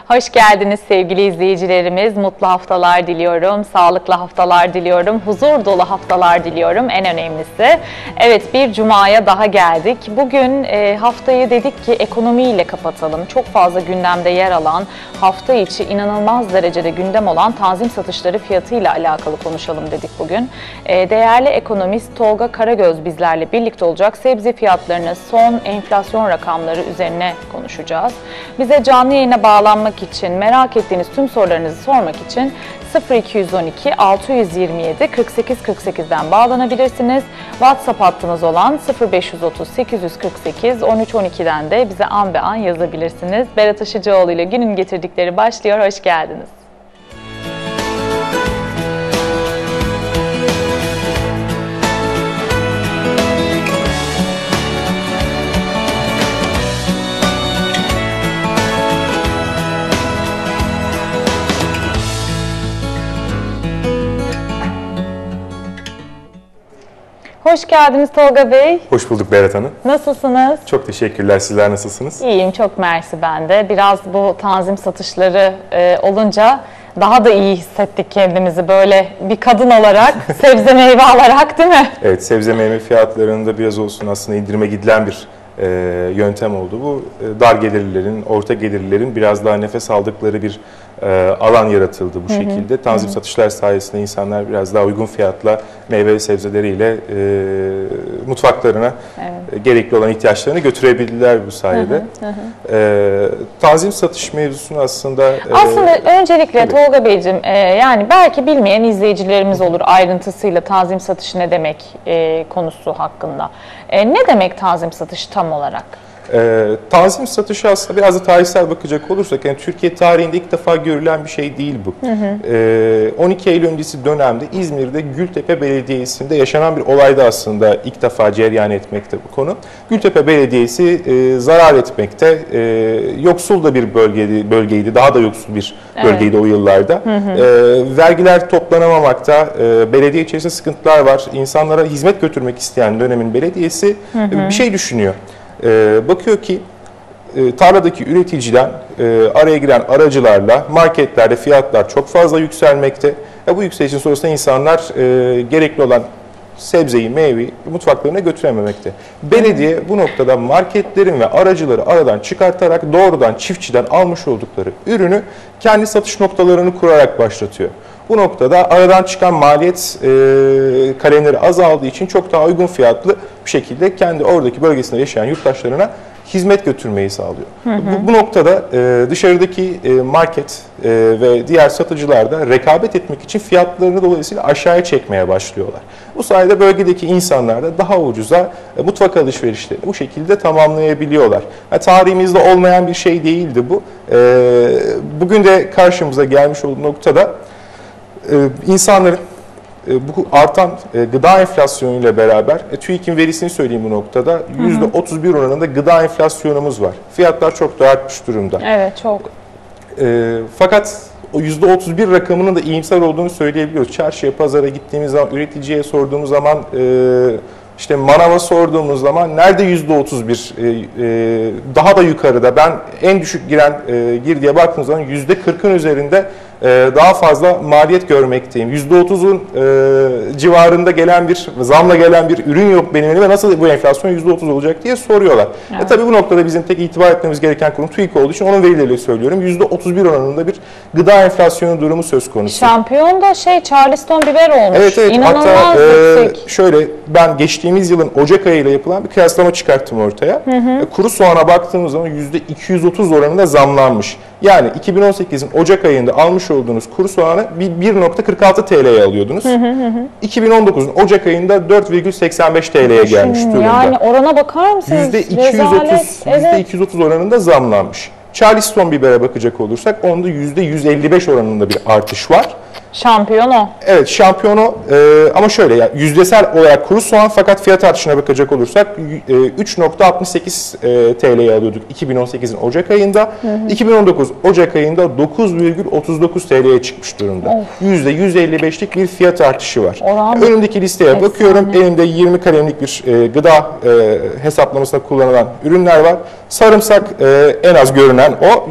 Hoş geldiniz sevgili izleyicilerimiz. Mutlu haftalar diliyorum, sağlıklı haftalar diliyorum, huzur dolu haftalar diliyorum en önemlisi. Evet, bir cumaya daha geldik. Bugün haftayı dedik ki ekonomiyle kapatalım. Çok fazla gündemde yer alan, hafta içi inanılmaz derecede gündem olan tanzim satışları fiyatıyla alakalı konuşalım dedik bugün. Değerli ekonomist Tolga Karagöz bizlerle birlikte olacak. Sebze fiyatlarını, son enflasyon rakamları üzerine konuşacağız. Bize canlı yayına bağlanmak için, merak ettiğiniz tüm sorularınızı sormak için 0212 627 48 48'den bağlanabilirsiniz. WhatsApp hattımız olan 0530 848 13 12'den de bize an be an yazabilirsiniz. Berat Aşıcıoğlu ile günün getirdikleri başlıyor. Hoş geldiniz. Hoş geldiniz Tolga Bey. Hoş bulduk Berat Hanım. Nasılsınız? Çok teşekkürler. Sizler nasılsınız? İyiyim, çok mersi ben de. Biraz bu tanzim satışları olunca daha da iyi hissettik kendimizi böyle bir kadın olarak, sebze meyve alarak, değil mi? Evet, sebze meyve fiyatlarında biraz olsun aslında indirime gidilen bir yöntem oldu. Bu dar gelirlilerin, orta gelirlilerin biraz daha nefes aldıkları bir alan yaratıldı bu şekilde. Tanzim satışlar sayesinde insanlar biraz daha uygun fiyatla meyve ve sebzeleriyle mutfaklarına gerekli olan ihtiyaçlarını götürebildiler bu sayede. Tanzim satış mevzusunu aslında öncelikle tabii. Tolga Beyciğim, yani belki bilmeyen izleyicilerimiz olur ayrıntısıyla tanzim satışı ne demek konusu hakkında. Ne demek tanzim satışı tam olarak? Tanzim satışı aslında biraz da tarihsel bakacak olursak yani Türkiye tarihinde ilk defa görülen bir şey değil bu. 12 Eylül öncesi dönemde İzmir'de Gültepe Belediyesi'nde yaşanan bir olayda aslında ilk defa cereyan etmekte bu konu. Gültepe Belediyesi zarar etmekte, yoksul da bir bölgeydi, daha da yoksul bir bölgeydi o yıllarda. Vergiler toplanamamakta, belediye içerisinde sıkıntılar var. İnsanlara hizmet götürmek isteyen dönemin belediyesi bir şey düşünüyor. Bakıyor ki tarladaki üreticiden araya giren aracılarla marketlerde fiyatlar çok fazla yükselmekte. Bu yükselişin sonrasında insanlar gerekli olan sebzeyi, meyveyi mutfaklarına götürememekte. Belediye bu noktada marketlerin ve aracıları aradan çıkartarak doğrudan çiftçiden almış oldukları ürünü kendi satış noktalarını kurarak başlatıyor. Bu noktada aradan çıkan maliyet kalemleri azaldığı için çok daha uygun fiyatlı bir şekilde kendi oradaki bölgesinde yaşayan yurttaşlarına hizmet götürmeyi sağlıyor. Bu noktada dışarıdaki market ve diğer satıcılar da rekabet etmek için fiyatlarını dolayısıyla aşağıya çekmeye başlıyorlar. Bu sayede bölgedeki insanlar da daha ucuza mutfak alışverişlerini bu şekilde tamamlayabiliyorlar. Tarihimizde olmayan bir şey değildi bu. Bugün de karşımıza gelmiş olduğu noktada insanların bu artan gıda enflasyonuyla beraber TÜİK'in verisini söyleyeyim bu noktada %31 oranında gıda enflasyonumuz var. Fiyatlar çok da artmış durumda. Evet, çok. Fakat o %31 rakamının da iyimser olduğunu söyleyebiliyoruz. Çarşıya, pazara gittiğimiz zaman, üreticiye sorduğumuz zaman, işte manava sorduğumuz zaman nerede %31 daha da yukarıda. Ben en düşük giren girdiye baktığım zaman %40'ın üzerinde daha fazla maliyet görmekteyim. %30'un civarında gelen bir zamla gelen bir ürün yok benim elime. Nasıl bu enflasyon %30 olacak diye soruyorlar. Evet. Tabii bu noktada bizim tek itibar etmemiz gereken konu TÜİK olduğu için onun verileriyle söylüyorum. %31 oranında bir gıda enflasyonu durumu söz konusu. Şampiyon da Charleston biber olmuş. Evet. İnanılmaz hatta yüksek. Şöyle ben geçtiğimiz yılın Ocak ayıyla yapılan bir kıyaslama çıkarttım ortaya. Kuru soğana baktığımız zaman %230 oranında zamlanmış. Yani 2018'in Ocak ayında almış olduğunuz kuru soğanı 1.46 TL'ye alıyordunuz. 2019'un Ocak ayında 4,85 TL'ye gelmiş durumda. Yani orana bakar mısınız? %230 oranında zamlanmış. Charleston bibere bakacak olursak onda %155 oranında bir artış var. Şampiyon o. Evet, şampiyonu ama şöyle, yani yüzdesel olarak kuru soğan, fakat fiyat artışına bakacak olursak 3.68 TL'ye alıyorduk 2018'in Ocak ayında. 2019 Ocak ayında 9,39 TL'ye çıkmış durumda. %155'lik bir fiyat artışı var. Önümdeki listeye bakıyorum. Elimde 20 kalemlik bir gıda hesaplamasında kullanılan ürünler var. Sarımsak en az görünen o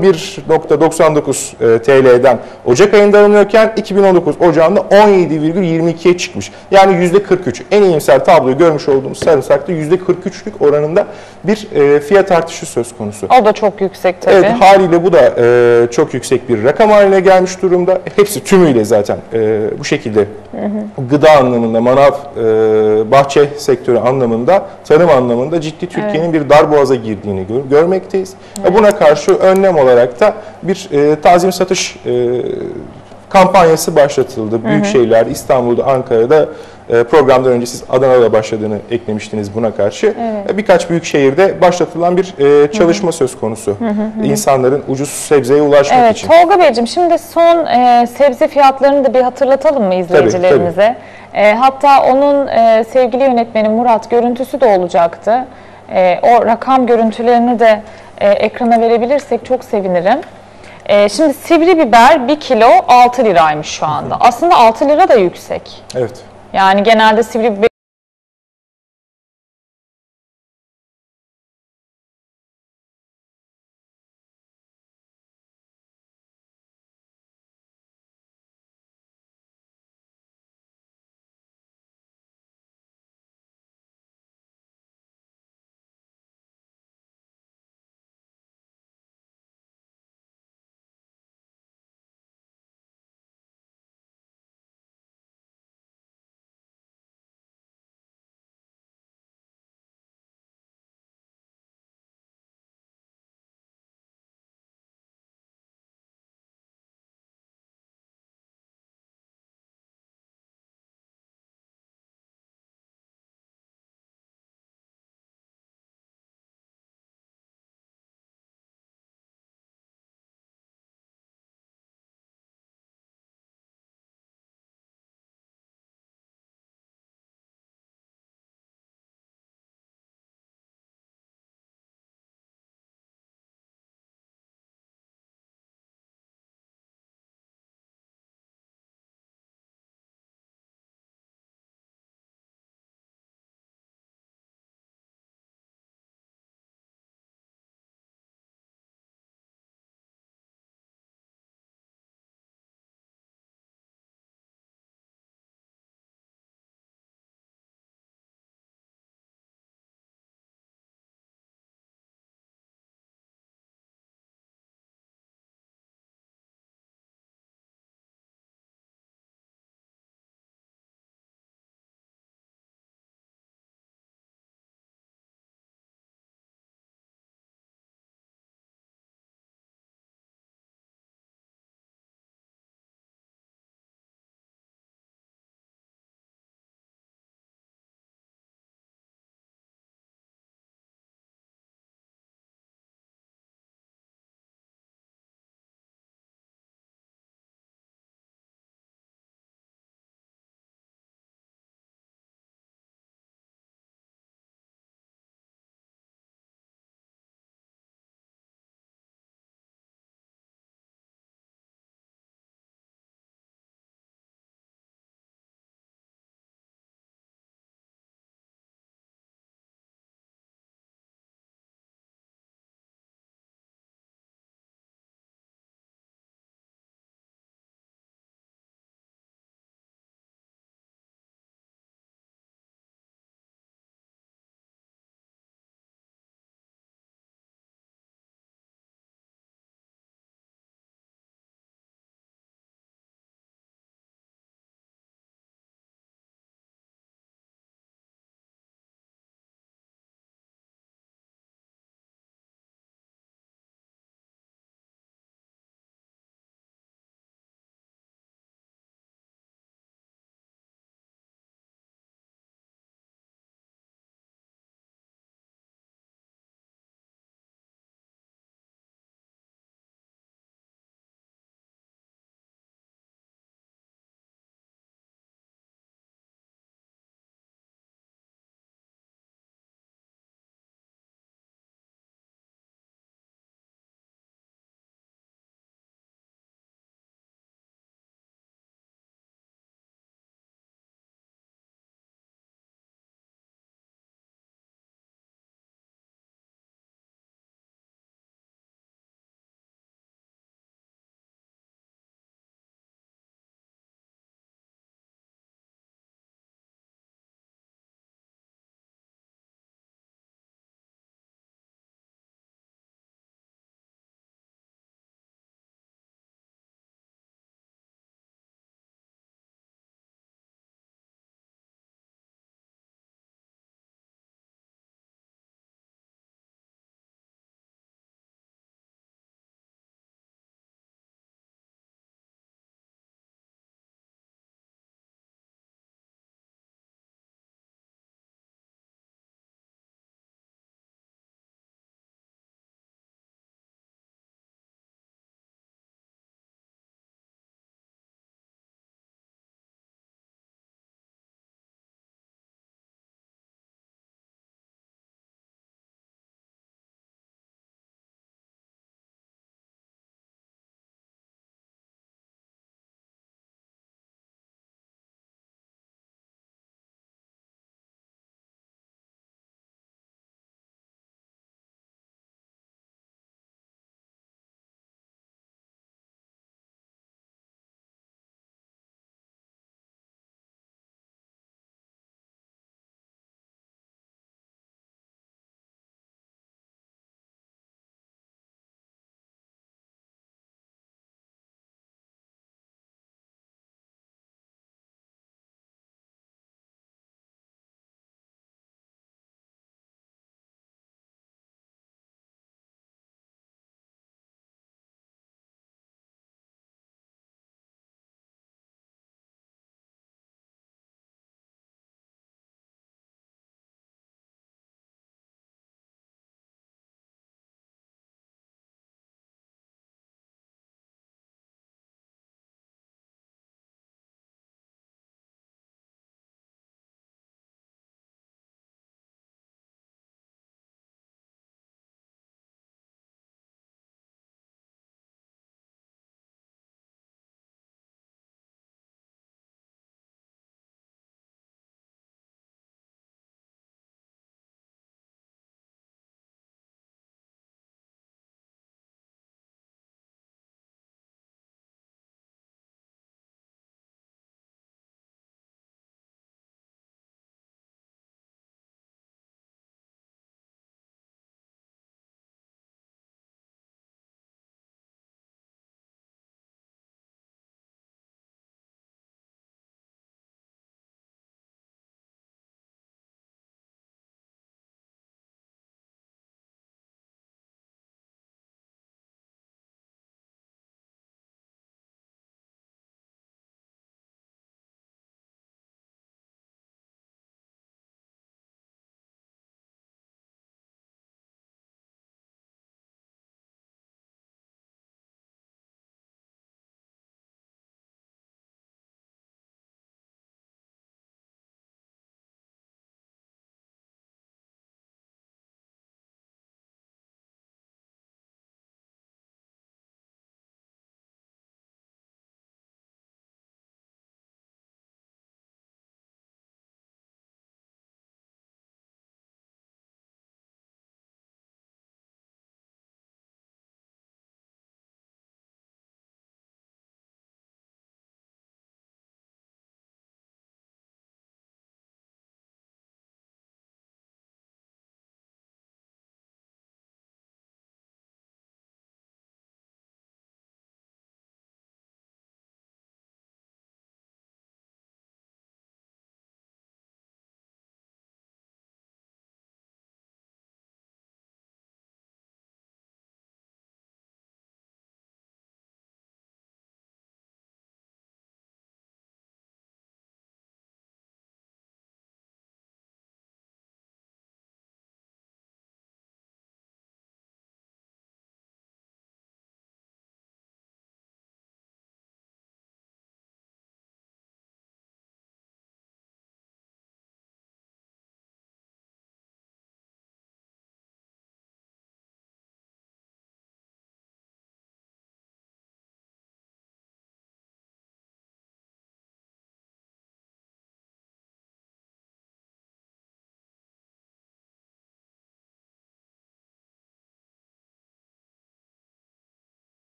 11.99 TL'den Ocak ayında alınıyorken 2019 Ocağı'nda 17,22'ye çıkmış. Yani %43. En iyimser tabloyu görmüş olduğumuz sarımsakta %43'lük oranında bir fiyat artışı söz konusu. O da çok yüksek tabii. Evet, haliyle bu da çok yüksek bir rakam haline gelmiş durumda. Hepsi tümüyle zaten bu şekilde gıda anlamında, manav, bahçe sektörü anlamında, tarım anlamında ciddi Türkiye'nin bir darboğaza girdiğini görmekteyiz. Buna karşı önlem olarak da bir tazmin satış kampanyası başlatıldı. Büyük şehirlerde, İstanbul'da, Ankara'da, programdan önce siz Adana'da başladığını eklemiştiniz buna karşı. Birkaç büyük şehirde başlatılan bir çalışma söz konusu. İnsanların ucuz sebzeye ulaşmak için. Tolga Beyciğim, şimdi son sebze fiyatlarını da bir hatırlatalım mı izleyicilerimize? Tabii. Hatta onun sevgili yönetmeni Murat görüntüsü de olacaktı. O rakam görüntülerini de ekrana verebilirsek çok sevinirim. Şimdi sivri biber 1 kilo 6 liraymış şu anda. Aslında 6 lira da yüksek. Evet. Yani genelde sivri biber